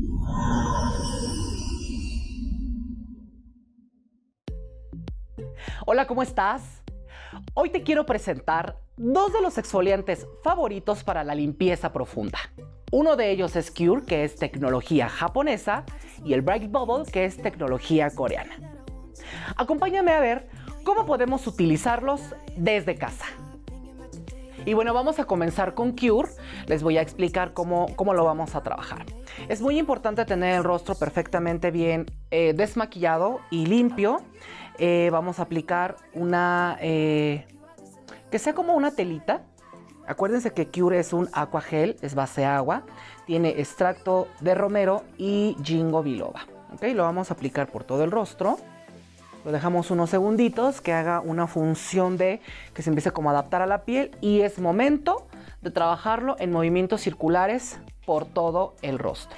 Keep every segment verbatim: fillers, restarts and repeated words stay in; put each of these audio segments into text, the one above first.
Hola, ¿cómo estás? Hoy te quiero presentar dos de los exfoliantes favoritos para la limpieza profunda. Uno de ellos es Cure, que es tecnología japonesa, y el Bright Bubble, que es tecnología coreana. Acompáñame a ver cómo podemos utilizarlos desde casa. Y bueno, vamos a comenzar con Cure. Les voy a explicar cómo, cómo lo vamos a trabajar. Es muy importante tener el rostro perfectamente bien eh, desmaquillado y limpio. Eh, vamos a aplicar una, eh, que sea como una telita. Acuérdense que Cure es un aqua gel, es base agua. Tiene extracto de romero y ginkgo biloba. ¿Okay? Lo vamos a aplicar por todo el rostro. Lo dejamos unos segunditos que haga una función de que se empiece como a adaptar a la piel y es momento de trabajarlo en movimientos circulares por todo el rostro.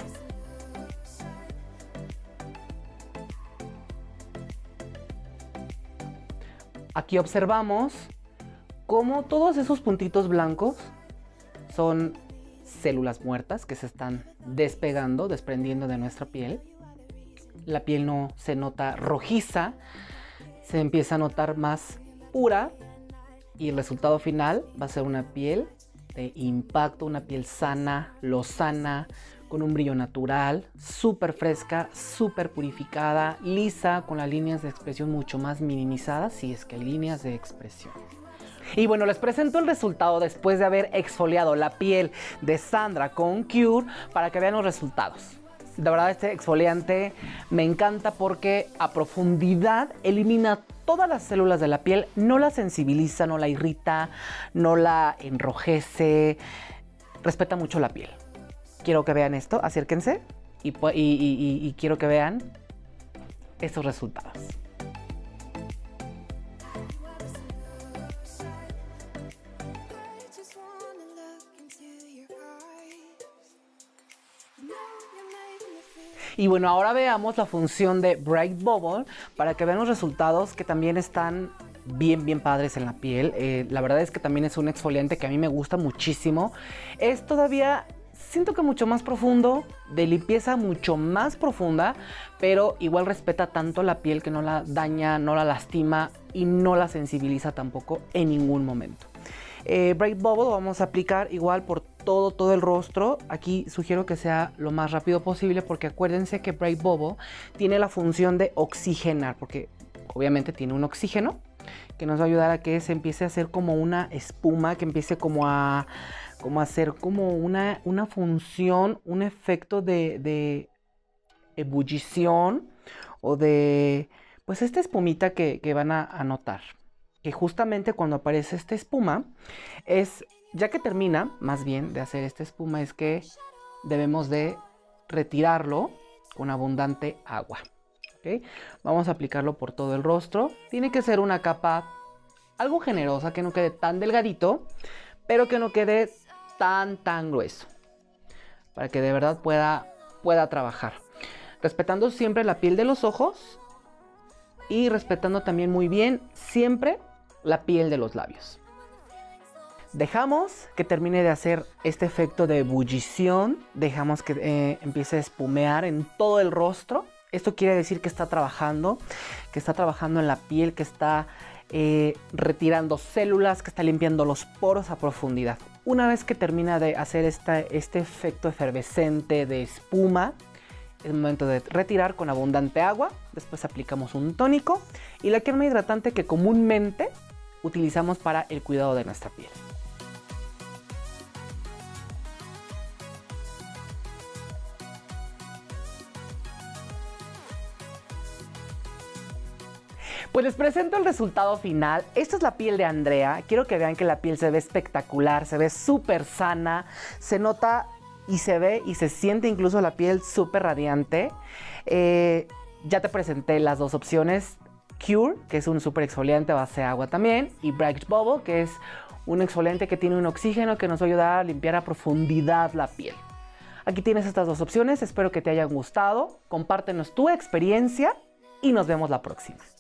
Aquí observamos cómo todos esos puntitos blancos son células muertas que se están despegando, desprendiendo de nuestra piel. La piel no se nota rojiza, se empieza a notar más pura y el resultado final va a ser una piel de impacto, una piel sana, lozana, con un brillo natural, súper fresca, súper purificada, lisa, con las líneas de expresión mucho más minimizadas, si es que hay líneas de expresión. Y bueno, les presento el resultado después de haber exfoliado la piel de Sandra con Cure para que vean los resultados. De verdad, este exfoliante me encanta porque a profundidad elimina todas las células de la piel, no la sensibiliza, no la irrita, no la enrojece, respeta mucho la piel. Quiero que vean esto, acérquense y, y, y, y quiero que vean estos resultados. Y bueno, ahora veamos la función de Bright Bubble para que vean los resultados que también están bien, bien padres en la piel. Eh, la verdad es que también es un exfoliante que a mí me gusta muchísimo. Es todavía, siento que mucho más profundo, de limpieza mucho más profunda, pero igual respeta tanto la piel que no la daña, no la lastima y no la sensibiliza tampoco en ningún momento. Eh, Bright Bubble vamos a aplicar igual por todo, todo el rostro. Aquí sugiero que sea lo más rápido posible porque acuérdense que Bright Bubble tiene la función de oxigenar, porque obviamente tiene un oxígeno que nos va a ayudar a que se empiece a hacer como una espuma, que empiece como a, como a hacer como una, una función, un efecto de, de ebullición o de, pues esta espumita que, que van a, a notar. Que justamente cuando aparece esta espuma es, ya que termina más bien de hacer esta espuma, es que debemos de retirarlo con abundante agua. ¿Okay? Vamos a aplicarlo por todo el rostro. Tiene que ser una capa algo generosa, que no quede tan delgadito, pero que no quede tan, tan grueso. Para que de verdad pueda, pueda trabajar. Respetando siempre la piel de los ojos y respetando también muy bien siempre la piel de los labios. Dejamos que termine de hacer este efecto de ebullición, dejamos que eh, empiece a espumear en todo el rostro. Esto quiere decir que está trabajando, que está trabajando en la piel, que está eh, retirando células, que está limpiando los poros a profundidad. Una vez que termina de hacer esta, este efecto efervescente de espuma, es momento de retirar con abundante agua. Después aplicamos un tónico y la crema hidratante que comúnmente utilizamos para el cuidado de nuestra piel. Pues les presento el resultado final. Esta es la piel de Andrea. Quiero que vean que la piel se ve espectacular, se ve súper sana, se nota y se ve y se siente incluso la piel súper radiante. Eh, ya te presenté las dos opciones. Cure, que es un súper exfoliante base agua también, y Bright Bubble, que es un exfoliante que tiene un oxígeno que nos va a ayudar a limpiar a profundidad la piel. Aquí tienes estas dos opciones, espero que te hayan gustado, compártenos tu experiencia y nos vemos la próxima.